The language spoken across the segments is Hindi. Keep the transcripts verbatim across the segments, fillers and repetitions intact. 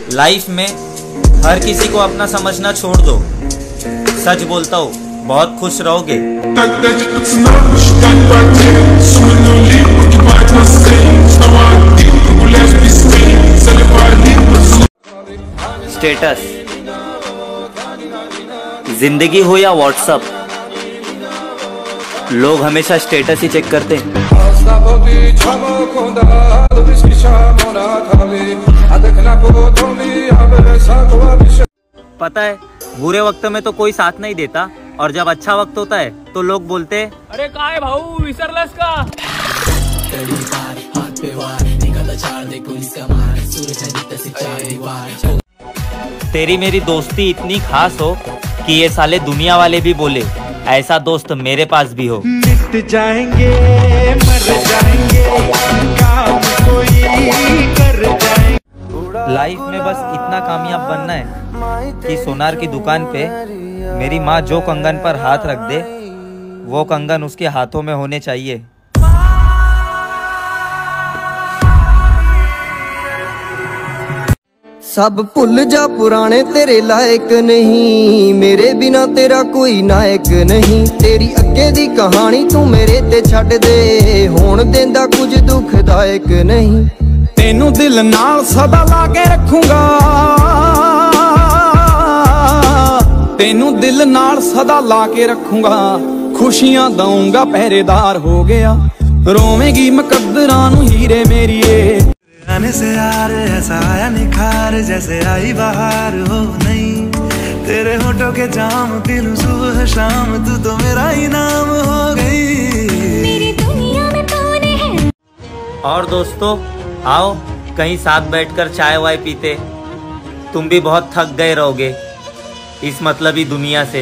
लाइफ में हर किसी को अपना समझना छोड़ दो। सच बोलता हूँ, बहुत खुश रहोगे। स्टेटस, जिंदगी हो या व्हाट्सएप, लोग हमेशा स्टेटस ही चेक करते हैं। पता है, बुरे वक्त में तो कोई साथ नहीं देता, और जब अच्छा वक्त होता है तो लोग बोलते हैं, अरे काय भाऊ विसरलास का। तेरी मेरी दोस्ती इतनी खास हो कि ये साले दुनिया वाले भी बोले ऐसा दोस्त मेरे पास भी हो। मिट जाएंगे, मर जाएंगे, काम कोई कर जाएंगे। लाइफ में बस इतना कामयाब बनना है कि सोनार की दुकान पे मेरी माँ जो कंगन पर हाथ रख दे, वो कंगन उसके हाथों में होने चाहिए। सब भुल जा पुराने तेरे लायक नहीं, मेरे बिना तेरा कोई नायक नहीं। तेरी अगे दी कहानी तू मेरे ते छड्ड दे, होण देंदा कुछ दुखदायक नहीं। तेनू दिल नाल सदा लाके रखूंगा, तेनू दिल नाल सदा लाके रखूंगा। खुशियां दूंगा पहरेदार हो गया, रोवेगी मुकद्दरां नू हीरे मेरिए। आने से यार ऐसा आया निखार, जैसे आई बाहर हो नहीं। तेरे होठों के जाम पीलूं सुबह शाम, तू तो मेरा ही नाम हो गई। मेरी दुनिया में कौन है। और दोस्तों आओ कहीं साथ बैठकर चाय वाय पीते। तुम भी बहुत थक गए रहोगे इस मतलबी दुनिया से।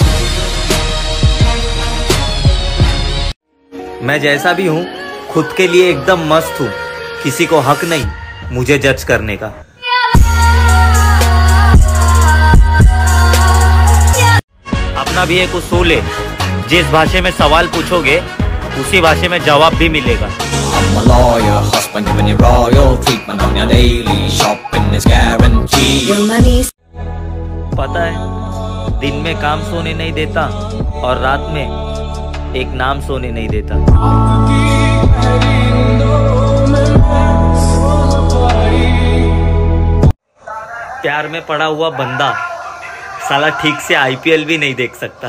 मैं जैसा भी हूँ खुद के लिए एकदम मस्त हूँ, किसी को हक नहीं मुझे जज करने का। अपना भी एक उसूल है, जिस भाषा में सवाल पूछोगे उसी भाषा में जवाब भी मिलेगा। पता है, दिन में काम सोने नहीं देता और रात में एक नाम सोने नहीं देता। प्यार में पड़ा हुआ बंदा साला ठीक से आई पी एल भी नहीं देख सकता।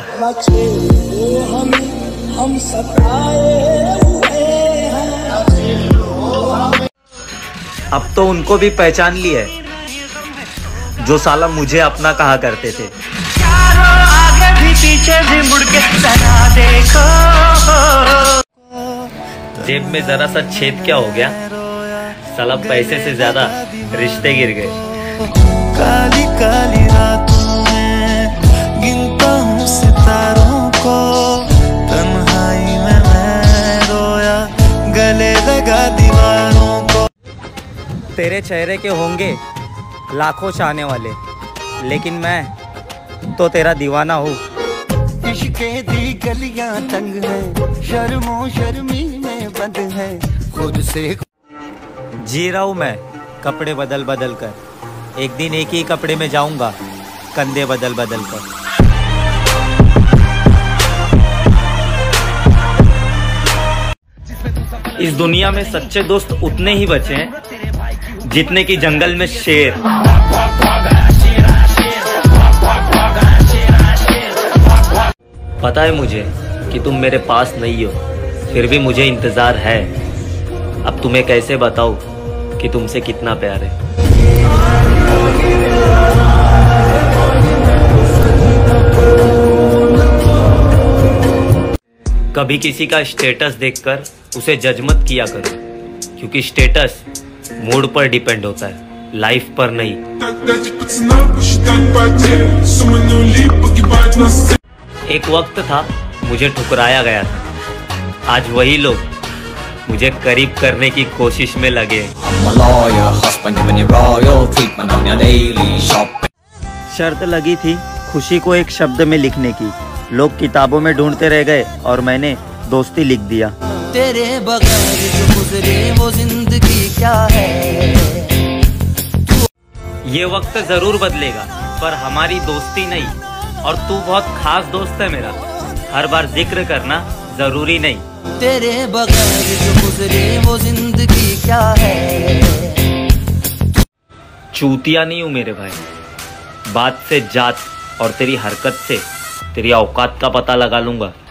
अब तो उनको भी पहचान लिया है जो साला मुझे अपना कहा करते थे। आगे भी पीछे भी मुड़ के जरा देखो। जेब में जरा सा छेद क्या हो गया, साला पैसे से ज्यादा रिश्ते गिर गए। काली काली रातों में गिनता हूँ सितारों को, तन्हाई में मैं रोया गले लगा दीवारों को। तेरे चेहरे के होंगे लाखों चाहने वाले, लेकिन मैं तो तेरा दीवाना हूँ। इश्क़े दी गलियां तंग है, शर्मो शर्मी में बंद है, खुद से जी रहा हूँ मैं कपड़े बदल बदल कर। एक दिन एक ही कपड़े में जाऊंगा कंधे बदल बदल कर। इस दुनिया में सच्चे दोस्त उतने ही बचे हैं जितने कि जंगल में शेर। पता है मुझे कि तुम मेरे पास नहीं हो, फिर भी मुझे इंतजार है। अब तुम्हें कैसे बताऊं कि तुमसे कितना प्यार है। कभी किसी का स्टेटस देखकर उसे जज मत किया करो, क्योंकि स्टेटस मूड पर डिपेंड होता है, लाइफ पर नहीं। एक वक्त था मुझे ठुकराया गया था, आज वही लोग मुझे करीब करने की कोशिश में लगे। शर्त लगी थी खुशी को एक शब्द में लिखने की, लोग किताबों में ढूंढते रह गए और मैंने दोस्ती लिख दिया। तेरे बगैर जो गुजरे वो जिंदगी क्या है। ये वक्त जरूर बदलेगा पर हमारी दोस्ती नहीं, और तू बहुत खास दोस्त है मेरा, हर बार जिक्र करना जरूरी नहीं। तेरे बगैर जो गुजरे वो जिंदगी क्या है। चूतिया नहीं हूँ मेरे भाई, बात से जात और तेरी हरकत से तेरी औकात का पता लगा लूंगा।